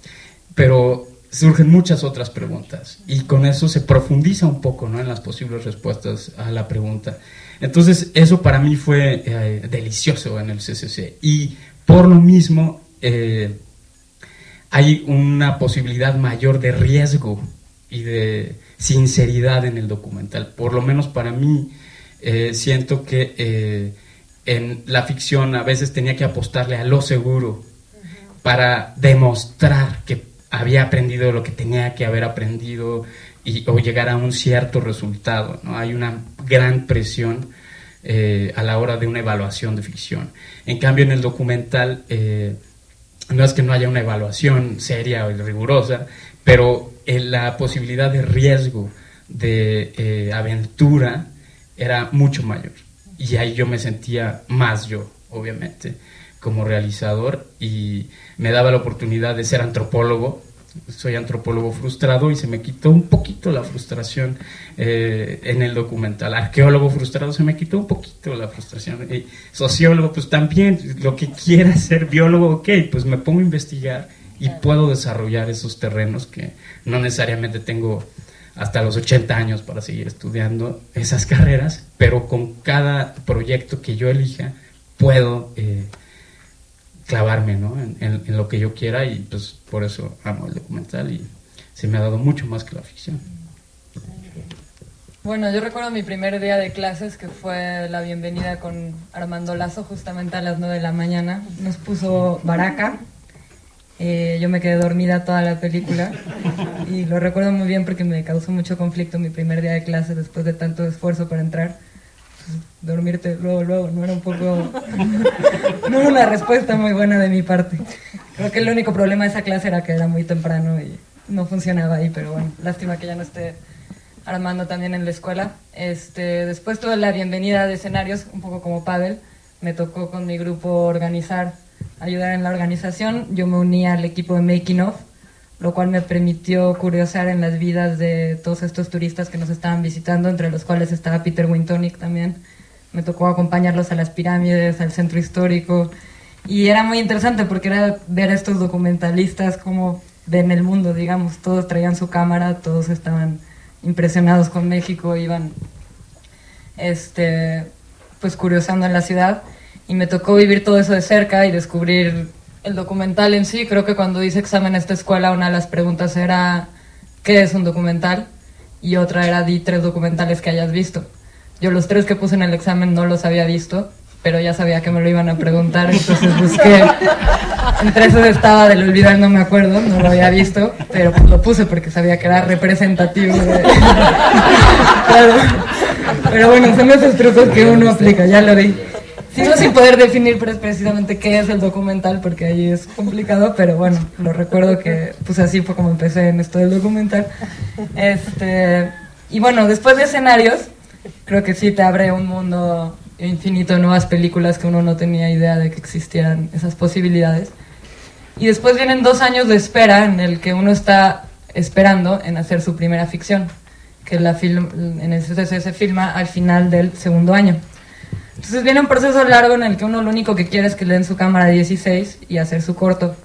Pero surgen muchas otras preguntas y con eso se profundiza un poco, ¿no?, en las posibles respuestas a la pregunta. Entonces eso para mí fue eh, delicioso en el C C C, y por lo mismo eh, hay una posibilidad mayor de riesgo y de sinceridad en el documental. Por lo menos para mí eh, siento que eh, en la ficción a veces tenía que apostarle a lo seguro para demostrar que había aprendido lo que tenía que haber aprendido y, o llegar a un cierto resultado, ¿no? Hay una gran presión eh, a la hora de una evaluación de ficción. En cambio, en el documental eh, no es que no haya una evaluación seria o rigurosa, pero eh, la posibilidad de riesgo, de eh, aventura, era mucho mayor. Y ahí yo me sentía más yo, obviamente, como realizador, y me daba la oportunidad de ser antropólogo. Soy antropólogo frustrado y se me quitó un poquito la frustración eh, en el documental. Arqueólogo frustrado, se me quitó un poquito la frustración. Y sociólogo, pues también, lo que quiera ser biólogo, ok, pues me pongo a investigar y puedo desarrollar esos terrenos que no necesariamente tengo hasta los ochenta años para seguir estudiando esas carreras, pero con cada proyecto que yo elija puedo eh, clavarme, ¿no?, en, en, en lo que yo quiera, y pues por eso amo el documental y se me ha dado mucho más que la ficción. Bueno, yo recuerdo mi primer día de clases, que fue la bienvenida con Armando Lazo, justamente a las nueve de la mañana. Nos puso Baraka, eh, yo me quedé dormida toda la película y lo recuerdo muy bien porque me causó mucho conflicto mi primer día de clase después de tanto esfuerzo para entrar. Dormirte luego, luego, no era un poco... no era una respuesta muy buena de mi parte. Creo que el único problema de esa clase era que era muy temprano y no funcionaba ahí, pero bueno, lástima que ya no esté Armando también en la escuela. Este, después tuve la bienvenida de escenarios, un poco como Pavel. Me tocó con mi grupo organizar, ayudar en la organización. Yo me uní al equipo de Making Of, lo cual me permitió curiosear en las vidas de todos estos turistas que nos estaban visitando, entre los cuales estaba Peter Wintonic también. Me tocó acompañarlos a las pirámides, al centro histórico, y era muy interesante porque era ver a estos documentalistas cómo ven el mundo, digamos. Todos traían su cámara, todos estaban impresionados con México, iban este, pues curioseando en la ciudad, y me tocó vivir todo eso de cerca y descubrir el documental en sí. Creo que cuando hice examen en esta escuela, una de las preguntas era ¿qué es un documental? Y otra era di tres documentales que hayas visto. Yo los tres que puse en el examen no los había visto, pero ya sabía que me lo iban a preguntar, entonces busqué. Entre esos estaba Del Olvidar, no me acuerdo, no lo había visto, pero pues lo puse porque sabía que era representativo de... Claro. Pero bueno, son esos trucos que uno aplica, ya lo vi. Sigo sin poder definir precisamente qué es el documental, porque ahí es complicado, pero bueno, lo recuerdo que pues así fue como empecé en esto del documental. Este, Y bueno, después de escenarios, creo que sí te abre un mundo infinito de nuevas películas que uno no tenía idea de que existieran esas posibilidades. Y después vienen dos años de espera en el que uno está esperando en hacer su primera ficción, que la film, en el C C C se filma al final del segundo año. Entonces viene un proceso largo en el que uno lo único que quiere es que le den su cámara dieciséis y hacer su corto.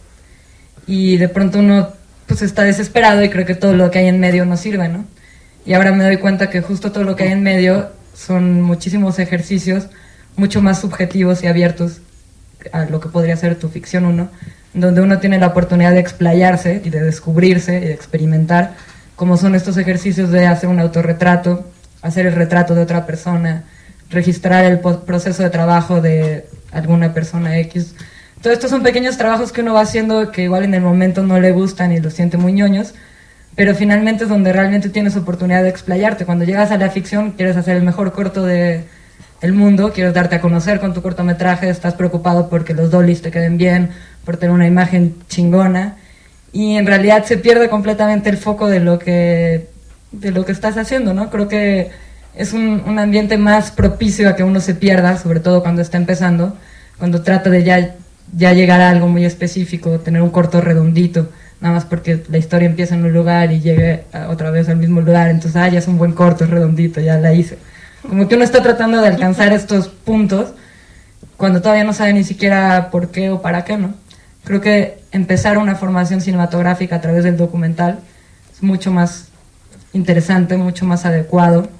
Y de pronto uno pues está desesperado y cree que todo lo que hay en medio no sirve, ¿no? Y ahora me doy cuenta que justo todo lo que hay en medio son muchísimos ejercicios mucho más subjetivos y abiertos a lo que podría ser tu ficción uno, donde uno tiene la oportunidad de explayarse y de descubrirse y de experimentar, como son estos ejercicios de hacer un autorretrato, hacer el retrato de otra persona, registrar el proceso de trabajo de alguna persona X. Todo esto son pequeños trabajos que uno va haciendo que igual en el momento no le gustan y los siente muy ñoños, pero finalmente es donde realmente tienes oportunidad de explayarte. Cuando llegas a la ficción quieres hacer el mejor corto de el mundo, quieres darte a conocer con tu cortometraje, estás preocupado porque los dollies te queden bien, por tener una imagen chingona, y en realidad se pierde completamente el foco de lo que de lo que estás haciendo, ¿no? Creo que es un, un ambiente más propicio a que uno se pierda, sobre todo cuando está empezando, cuando trata de ya, ya llegar a algo muy específico, tener un corto redondito, nada más porque la historia empieza en un lugar y llegue a otra vez al mismo lugar, entonces, ah, ya es un buen corto, es redondito, ya la hice. Como que uno está tratando de alcanzar estos puntos cuando todavía no sabe ni siquiera por qué o para qué, ¿no? Creo que empezar una formación cinematográfica a través del documental es mucho más interesante, mucho más adecuado.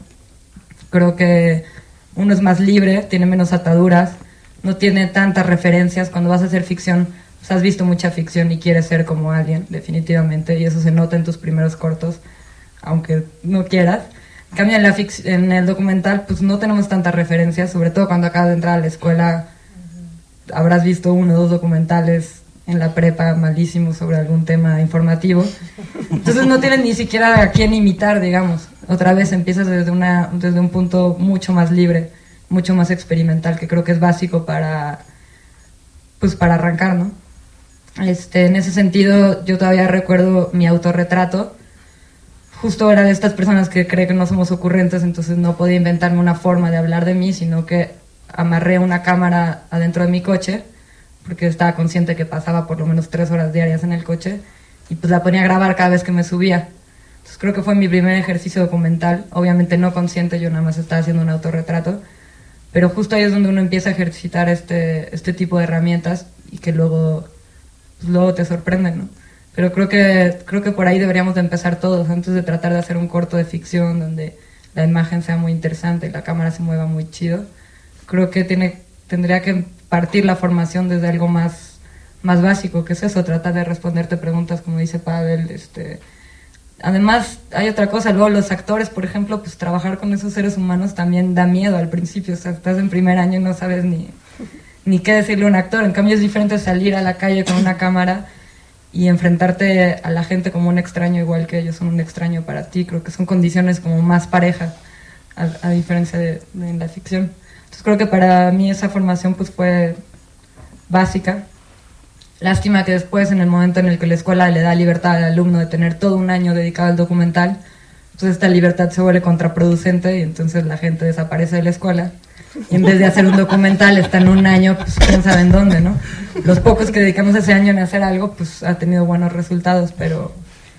Creo que uno es más libre, tiene menos ataduras, no tiene tantas referencias. Cuando vas a hacer ficción, pues has visto mucha ficción y quieres ser como alguien, definitivamente, y eso se nota en tus primeros cortos, aunque no quieras. En cambio, en, la fic- en el documental, pues no tenemos tantas referencias, sobre todo cuando acabas de entrar a la escuela, uh-huh. Habrás visto uno o dos documentales en la prepa malísimos sobre algún tema informativo. Entonces no tienes ni siquiera a quién imitar, digamos. Otra vez empiezas desde, una, desde un punto mucho más libre, mucho más experimental, que creo que es básico para, pues para arrancar, ¿no? Este, en ese sentido, yo todavía recuerdo mi autorretrato. Justo era de estas personas que cree que no somos ocurrentes, entonces no podía inventarme una forma de hablar de mí, sino que amarré una cámara adentro de mi coche, porque estaba consciente que pasaba por lo menos tres horas diarias en el coche, y pues la ponía a grabar cada vez que me subía. Entonces creo que fue mi primer ejercicio documental, obviamente no consciente, yo nada más estaba haciendo un autorretrato, pero justo ahí es donde uno empieza a ejercitar este, este tipo de herramientas y que luego, pues luego te sorprenden, ¿no? Pero creo que, creo que por ahí deberíamos de empezar todos, antes de tratar de hacer un corto de ficción donde la imagen sea muy interesante y la cámara se mueva muy chido. Creo que tiene, tendría que partir la formación desde algo más, más básico, que es eso, tratar de responderte preguntas, como dice Pavel. Este, además, hay otra cosa, luego los actores, por ejemplo, pues trabajar con esos seres humanos también da miedo al principio, o sea, estás en primer año y no sabes ni, ni qué decirle a un actor. En cambio es diferente salir a la calle con una cámara y enfrentarte a la gente como un extraño, igual que ellos son un extraño para ti. Creo que son condiciones como más parejas, a, a diferencia de, de en la ficción. Entonces creo que para mí esa formación pues fue básica. Lástima que después, en el momento en el que la escuela le da libertad al alumno de tener todo un año dedicado al documental, pues esta libertad se vuelve contraproducente y entonces la gente desaparece de la escuela. Y en vez de hacer un documental, están un año, pues quién sabe en dónde, ¿no? Los pocos que dedicamos ese año en hacer algo, pues ha tenido buenos resultados, pero,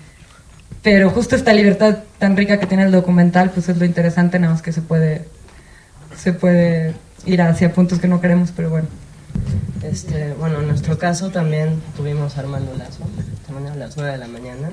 pero justo esta libertad tan rica que tiene el documental, pues es lo interesante, nada más que se puede, se puede ir hacia puntos que no queremos, pero bueno. Este, bueno, en nuestro caso también tuvimos Armando Lazo, también a las nueve de la mañana,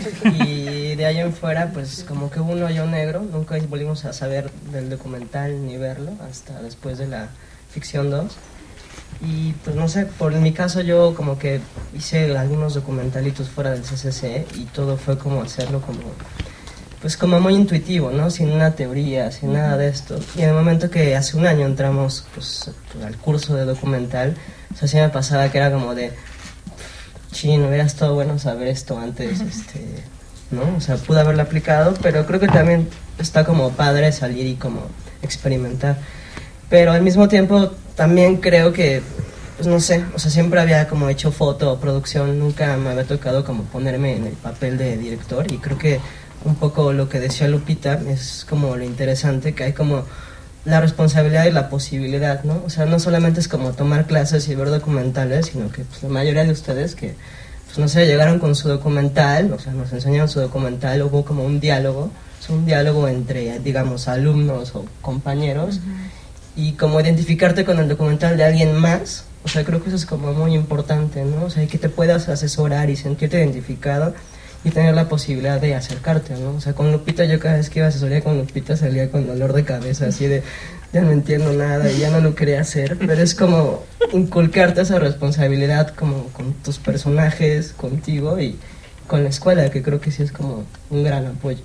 y de ahí en fuera pues como que hubo un hoyo negro, nunca volvimos a saber del documental ni verlo hasta después de la ficción dos, y pues no sé, por mi caso yo como que hice algunos documentalitos fuera del C C C y todo fue como hacerlo como pues como muy intuitivo, ¿no? Sin una teoría, sin nada de esto. Y en el momento que hace un año entramos pues, al curso de documental, o sea, sí me pasaba que era como de, chin, hubiera estado bueno saber esto antes, este, ¿no? O sea, pude haberlo aplicado, pero creo que también está como padre salir y como experimentar. Pero al mismo tiempo también creo que, pues no sé, o sea, siempre había como hecho foto o producción, nunca me había tocado como ponerme en el papel de director, y creo que un poco lo que decía Lupita, es como lo interesante, que hay como la responsabilidad y la posibilidad, ¿no? O sea, no solamente es como tomar clases y ver documentales, sino que pues, la mayoría de ustedes que, pues no sé, llegaron con su documental, o sea, nos enseñaron su documental, hubo como un diálogo, es un diálogo entre, digamos, alumnos o compañeros, uh-huh. y como identificarte con el documental de alguien más, o sea, creo que eso es como muy importante, ¿no? O sea, que te puedas asesorar y sentirte identificado y tener la posibilidad de acercarte, ¿no? O sea, con Lupita, yo cada vez que iba a asesoría con Lupita salía con dolor de cabeza, así de, ya no entiendo nada y ya no lo quería hacer, pero es como inculcarte esa responsabilidad como con tus personajes, contigo y con la escuela, que creo que sí es como un gran apoyo.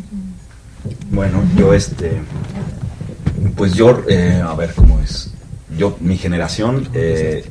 Bueno, yo este, pues yo, eh, a ver cómo es, yo, mi generación... Eh,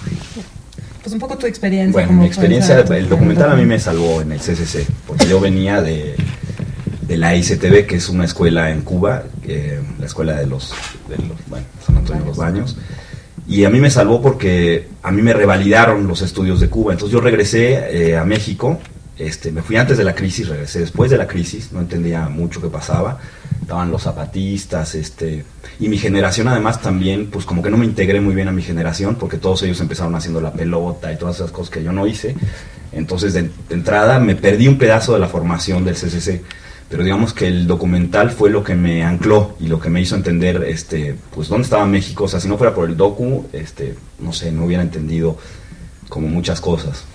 Pues un poco tu experiencia. Bueno, como mi experiencia, tu el documental a mí me salvó en el C C C, porque yo venía de, de la I C T V, que es una escuela en Cuba, eh, la escuela de los, de los, bueno, San Antonio de los Baños, y a mí me salvó porque a mí me revalidaron los estudios de Cuba, entonces yo regresé eh, a México, este, me fui antes de la crisis, regresé después de la crisis, no entendía mucho qué pasaba, estaban los zapatistas, este, y mi generación además también, pues como que no me integré muy bien a mi generación, porque todos ellos empezaron haciendo la pelota y todas esas cosas que yo no hice, entonces de, de entrada me perdí un pedazo de la formación del C C C, pero digamos que el documental fue lo que me ancló y lo que me hizo entender, este, pues dónde estaba México, o sea, si no fuera por el docu, este, no sé, no hubiera entendido como muchas cosas,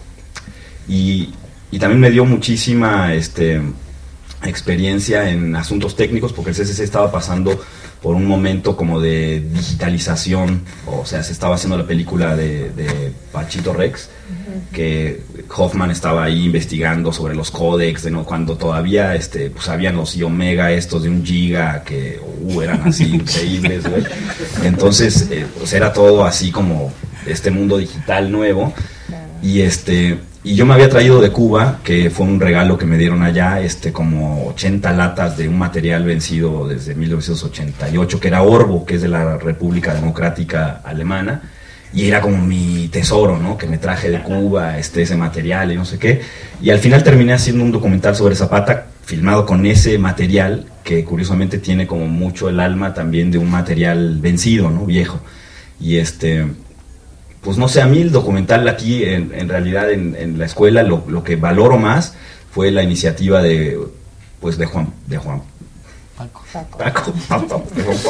y, y también me dio muchísima, este, experiencia en asuntos técnicos, porque el C C C estaba pasando por un momento como de digitalización, o sea, se estaba haciendo la película de, de Pachito Rex, uh-huh. que Hoffman estaba ahí investigando sobre los códecs, de no, cuando todavía este, pues habían los I Omega estos de un giga, que uh, eran así increíbles, güey. Entonces, eh, pues era todo así como este mundo digital nuevo, y este... Y yo me había traído de Cuba, que fue un regalo que me dieron allá, este, como ochenta latas de un material vencido desde mil novecientos ochenta y ocho, que era Orbo, que es de la República Democrática Alemana, y era como mi tesoro, ¿no? Que me traje de Cuba, este, ese material y no sé qué. Y al final terminé haciendo un documental sobre Zapata, filmado con ese material, que curiosamente tiene como mucho el alma también de un material vencido, ¿no? Viejo. Y este... Pues no sé, a mí el documental aquí, en, en realidad en, en la escuela, lo, lo que valoro más fue la iniciativa de, pues de Juan, de Juan. Paco. Paco. Paco.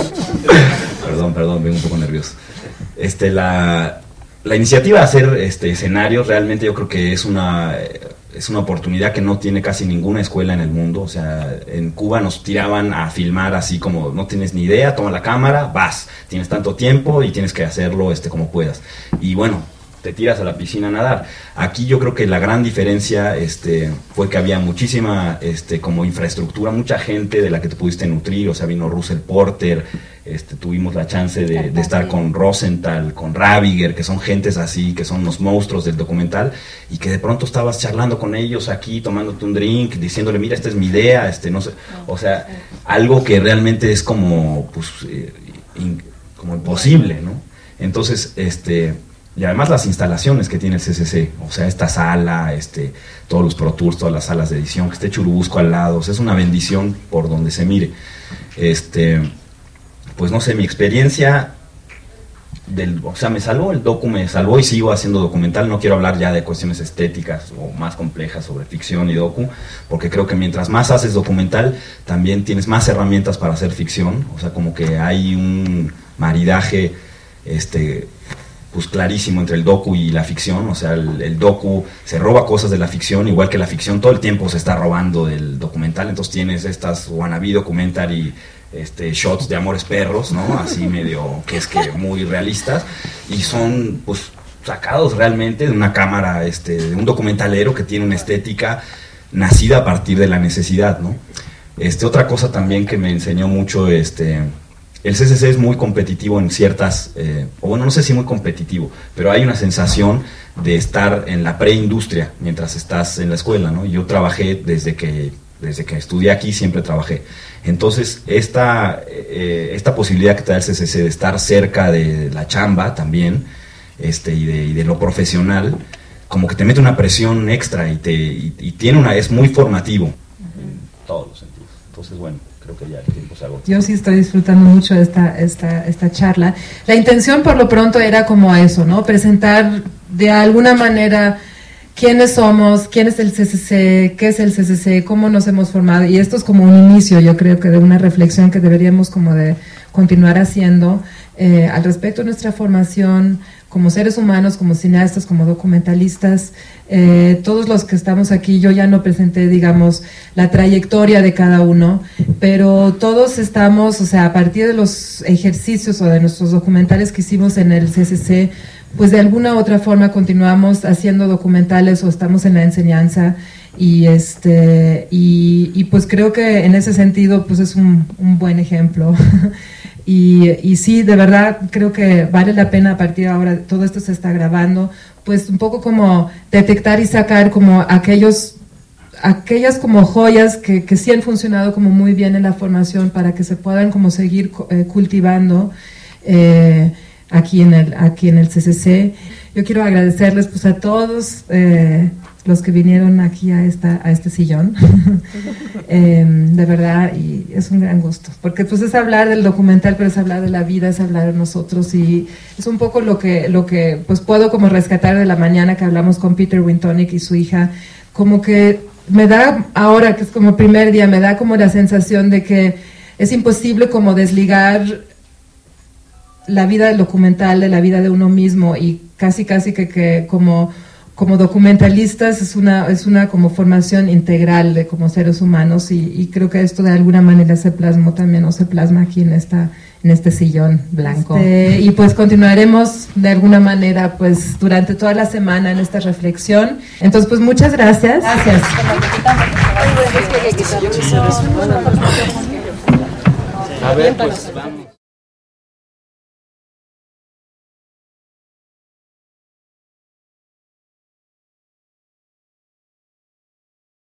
Perdón, perdón, vengo un poco nervioso. Este, la, la iniciativa de hacer este, escenarios, realmente yo creo que es una, es una oportunidad que no tiene casi ninguna escuela en el mundo. O sea, en Cuba nos tiraban a filmar así como, no tienes ni idea, toma la cámara, vas, tienes tanto tiempo y tienes que hacerlo este, como puedas. Y bueno, te tiras a la piscina a nadar. Aquí yo creo que la gran diferencia este, fue que había muchísima este, como infraestructura, mucha gente de la que te pudiste nutrir, o sea, vino Russell Porter, este, tuvimos la chance de, de estar con Rosenthal, con Raviger, que son gentes así, que son los monstruos del documental, y que de pronto estabas charlando con ellos aquí, tomándote un drink, diciéndole, mira, esta es mi idea, este, no sé, o sea, algo que realmente es como, pues, eh, in, como imposible, ¿no? Entonces, este... Y además las instalaciones que tiene el C C C, o sea, esta sala, este, todos los Pro Tours, todas las salas de edición, que esté Churubusco al lado, o sea, es una bendición por donde se mire. Este, pues no sé, mi experiencia, del, o sea, me salvó el docu, me salvó y sigo haciendo documental. No quiero hablar ya de cuestiones estéticas o más complejas sobre ficción y docu, porque creo que mientras más haces documental, también tienes más herramientas para hacer ficción, o sea, como que hay un maridaje, este... pues clarísimo entre el docu y la ficción, o sea, el, el docu se roba cosas de la ficción, igual que la ficción todo el tiempo se está robando del documental, entonces tienes estas wannabe documentary este, shots de amores perros, ¿no? Así medio, que es que muy realistas, y son, pues, sacados realmente de una cámara, este, de un documentalero que tiene una estética nacida a partir de la necesidad, ¿no? Este, otra cosa también que me enseñó mucho, este... el C C C es muy competitivo en ciertas, eh, o bueno, no sé si muy competitivo, pero hay una sensación de estar en la preindustria mientras estás en la escuela, ¿no? Yo trabajé desde que, desde que estudié aquí, siempre trabajé. Entonces, esta, eh, esta posibilidad que te da el C C C de estar cerca de la chamba también, este, y, de, y de lo profesional, como que te mete una presión extra y, te, y, y tiene una, es muy formativo. todos los sentidos. Entonces, bueno, creo que ya el tiempo se agotó. Yo sí estoy disfrutando mucho esta, esta, esta charla. La intención por lo pronto era como eso, ¿no? Presentar de alguna manera quiénes somos, quién es el C C C, qué es el C C C, cómo nos hemos formado. Y esto es como un inicio, yo creo que de una reflexión que deberíamos como de continuar haciendo eh, al respecto de nuestra formación como seres humanos, como cineastas, como documentalistas. Eh, todos los que estamos aquí, yo ya no presenté, digamos, la trayectoria de cada uno, pero todos estamos, o sea, a partir de los ejercicios o de nuestros documentales que hicimos en el C C C, pues de alguna u otra forma continuamos haciendo documentales o estamos en la enseñanza y este y, y pues creo que en ese sentido pues es un, un buen ejemplo. Y, y sí, de verdad creo que vale la pena a partir de ahora, todo esto se está grabando, pues un poco como detectar y sacar como aquellos, aquellas como joyas que, que sí han funcionado como muy bien en la formación para que se puedan como seguir eh, cultivando eh, aquí en el aquí en el C C C. Yo quiero agradecerles pues a todos eh, los que vinieron aquí a esta a este sillón. eh, de verdad, y es un gran gusto, porque pues es hablar del documental, pero es hablar de la vida, es hablar de nosotros, y es un poco lo que lo que pues puedo como rescatar de la mañana que hablamos con Peter Wintonick y su hija, como que me da ahora que es como primer día, me da como la sensación de que es imposible como desligar la vida del documental de la vida de uno mismo, y casi casi que, que como como documentalistas es una es una como formación integral de como seres humanos, y, y creo que esto de alguna manera se plasmó también o se plasma aquí en esta en este sillón blanco. Este, y pues continuaremos de alguna manera pues durante toda la semana en esta reflexión. Entonces pues muchas gracias. Gracias. A ver, pues vamos.